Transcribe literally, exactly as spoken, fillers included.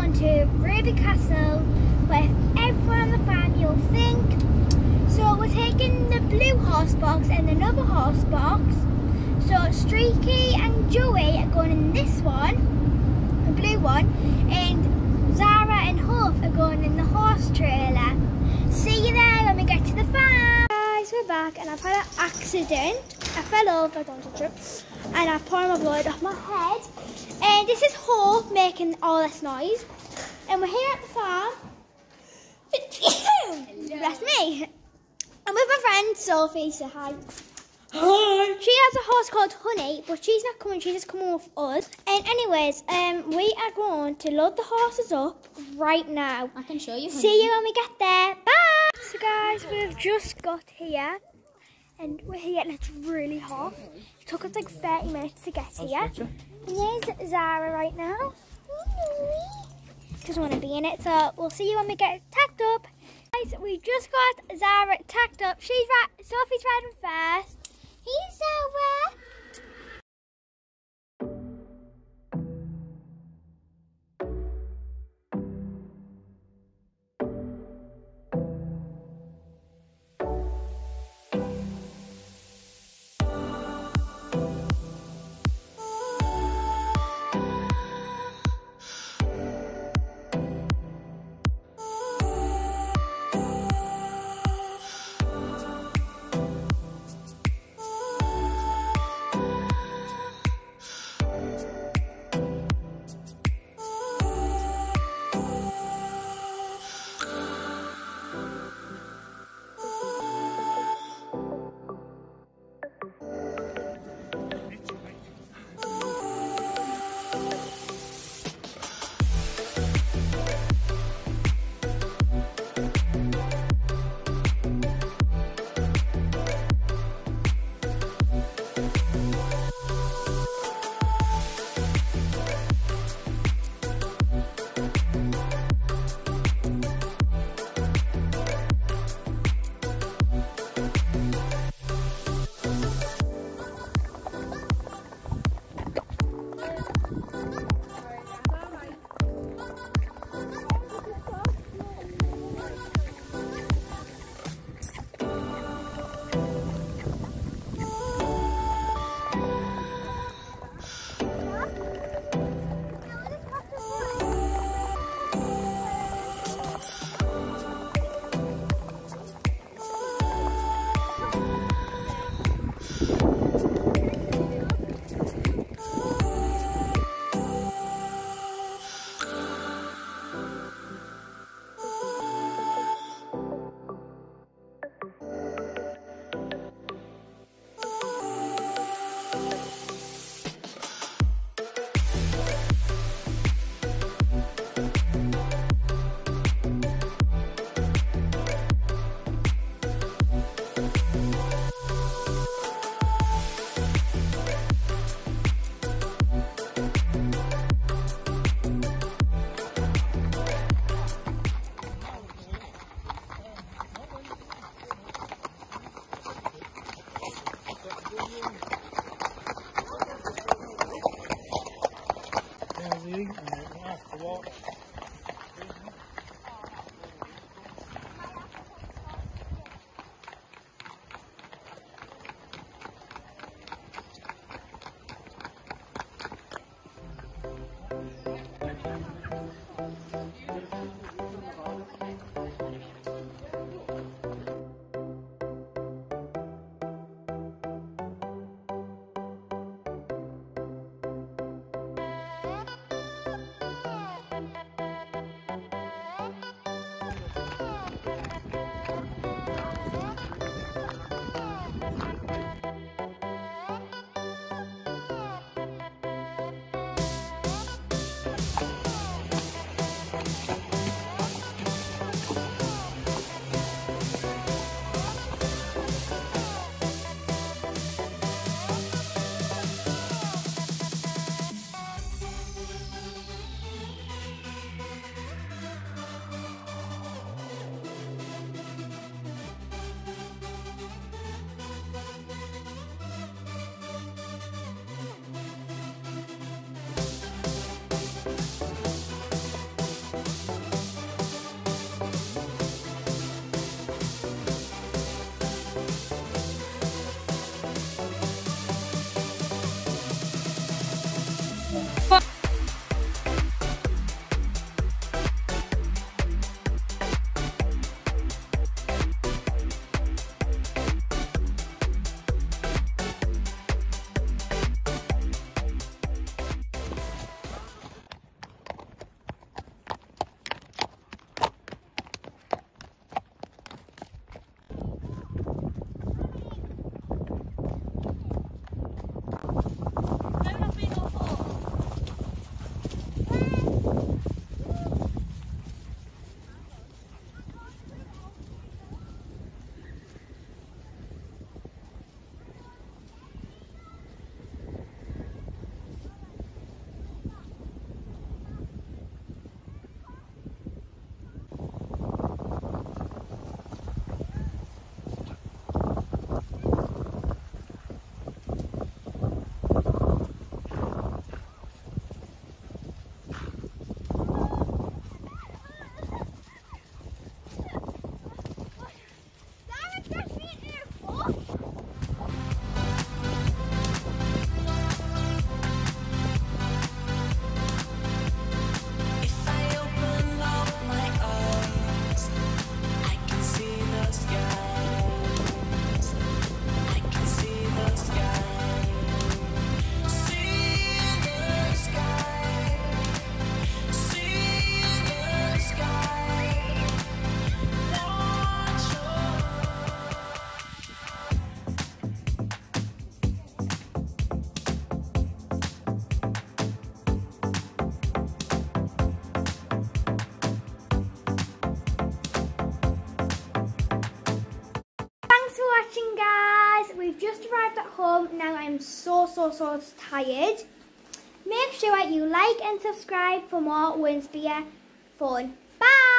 going to Raby Castle with everyone on the family, you'll think. So we're taking the blue horse box and another horse box. So Streaky and Joey are going in this one, the blue one, and Zara and Hope are going in the horse trailer. See you there when we get to the farm. Guys, we're back and I've had an accident. I fell over, don't touch it, and I've poured my blood off my head. And this is Hope making all this noise. And we're here at the farm. That's me. I'm with my friend Sophie, say hi. Hi. She has a horse called Honey, but she's not coming, she's just coming with us. And anyways, um, we are going to load the horses up right now. I can show you, Honey. See you when we get there. Bye. So guys, we've just got here. And we're here and it's really hot. It took us like thirty minutes to get here. And here's Zara right now. Doesn't want to be in it, so we'll see you when we get tacked up. Guys, we just got Zara tacked up. She's right, Sophie's riding first. Here's Zara. morning, guys. We've just arrived at home. Now I'm so, so, so tired. Make sure you like and subscribe for more Winspear fun. Bye.